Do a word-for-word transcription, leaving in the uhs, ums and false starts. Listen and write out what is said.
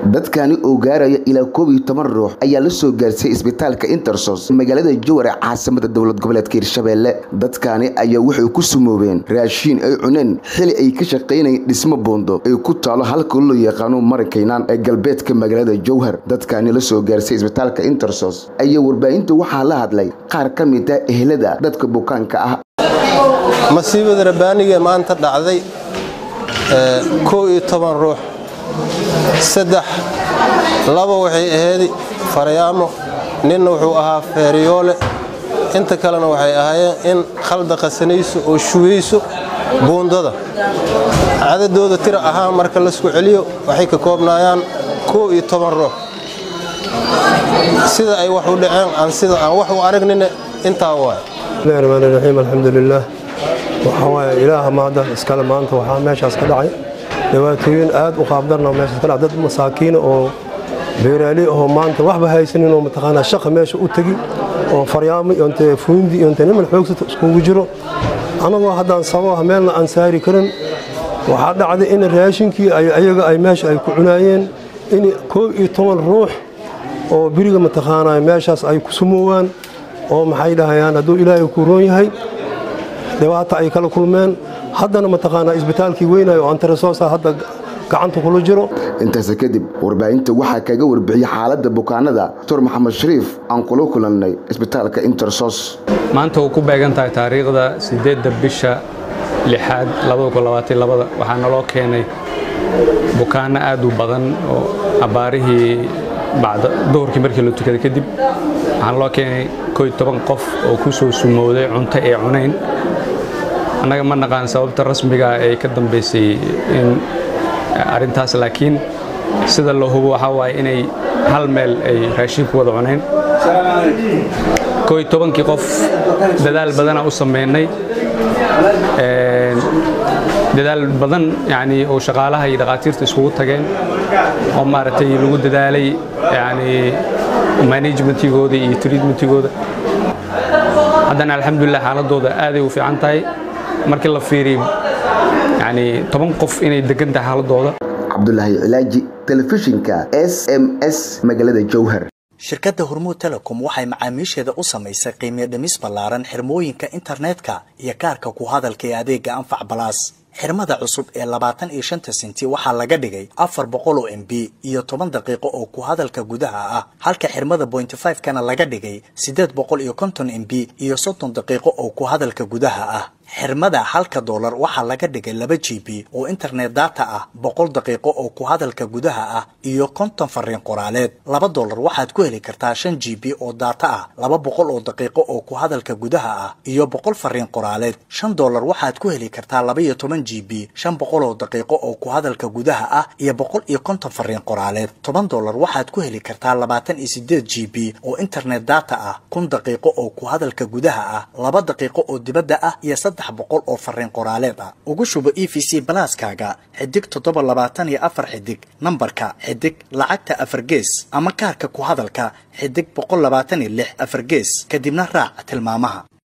dadkani oo gaaraya ilaa koob iyo toban ruux ayaa la soo gaarsay isbitaalka Intersos magaalada Jowhar ee caasimada dowlad goboleedka Hirshabelle. dadkani ayaa waxay ku sumoobeen raashin ay cuneen xili ay ka shaqeynayeen dhismo boondo ay ku taalo halka loo yaqaan Markaynaan ee galbeedka magaalada Jowhar. dadkani la soo gaarsay isbitaalka Intersos ayaa warbaahinta waxaa la hadlay qaar ka mid ah ehelada dadka bukaanka ah. masiibada rabbaaniga maanta dhacday koob iyo toban ruux saddex laba waxay ahayd Faryaamo ninna wuxuu ahaa Feeriyoole inta kalena waxay ahaayeen in khalda qasanayso oo shuwayso boondada cadadooda tiro ahaan marka la isku celiyo waxay ka koobnaayaan koob iyo toban ruux sida ay wax u dhaceen aan sida aan wax u aragnina intaa waa bismillahirrahmanirrahiim alxamdulillah waxa waa ilaaha maada iskala maanta waxa meeshaas ka dhacay dhibaatooyin aad u qaabdarna meesha kala dad masaakiin oo beeraley oo maanta waxba haysanin oo mataqaana shaqo meesha u tagi oo Faryaamo iyo inta fuundi iyo inta niman xoogsato isku jiro anagoo haddaan sabab meelna aan saari karin waxa dhacday in raashinkii ay ayaga ay meesha ay ku cunaayeen in koob iyo toban ruux oo biriga mataqaana meeshaas ay ku sumoowaan oo maxay dhahayaan haduu Ilaahay ku roon yahay dhibaato ay kala kulmeen haddana mataqaana isbitaalkii weynay oo Intersos hadda gacanta kula jiro. intaas kadib warbaahinta waxa kaga warbixiyay xaaladda bukaanada Dr Maxamed Shariif aan kula kulannay isbitaalka Intersos. maanta uu ku beegan tahay taariikhda sideedda bisha lixaad laba kun labaatan iyo laba waxaana loo keenay bukaano aad u badan oo abaarihii bacda duhurkii markii la tukaday kadib waxaan loo keenay koob iyo toban qof oo ku soo sumowday cunto ee cunayn. anaga ma naqaan sababta rasmiga ah ee ka dambeysay in arintaas laakiin sida loo hubo waxa waay inay hal meel ay raashin ku wada cuneen. koob iyo toban qof dadaal badan u sameeynay ee dadaal badan yani oo shaqaalaha iyo dhaqaatiirta isku tageen oo maartay lagu dadaalay yani managementigooda iyo treatmentigooda. haddana alxamdulillah xaaladooda aad ay u fiican tahay markii la fiiriyo yani toban qof inay degan tahay xaaladooda. Cabdullaahi Cilaaji telefishinka S M S magaalada Jowhar. shirkadda Hormuud Telecom waxay macaamiisheeda u samaysay qiimo dhimis ballaaran xirmooyinka internetka iyo kaarka ku hadalka ee adeega Anfac Plus. xirmada cusub ee labaatan iyo shan senti waxaa laga dhigay afar boqol oo M B iyo toban daqiiqo oo ku hadalka gudaha ah halka xirmada point five kana laga dhigay siddeed boqol iyo konton M B iyo soddon daqiiqo oo ku hadalka gudaha ah. xirmada halka dollar waxaa laga dhigay laba G B oo internet data ah boqol daqiiqo oo ku hadalka gudaha ah iyo konton fariin qoraaleed. laba dollar waxaad ku heli kartaa shan G B oo data ah laba boqol oo daqiiqo oo ku hadalka gudaha ah iyo boqol fariin qoraaleed. shan dollar waxaad ku heli kartaa laba iyo toban G B shan boqol oo daqiiqo oo ku hadalka gudaha ah iyo boqol iyo konton fariin qoraaleed. toban dollar waxaad ku heli kartaa labaatan iyo siddeed G B oo internet data ah kun daqiiqo oo ku hadalka gudaha ah laba daqiiqo oo dibadda ah iyo saddex boqol oo fariin qoraaleed ah. ugu shubo E V C Plus-kaaga xidig toddoba labaatan iyo afar xidig nambarka xidig lacagta afar gees ama kaarka ku hadalka xidig boqol labaatan iyo lix afar gees kadibna raac tilmaamaha.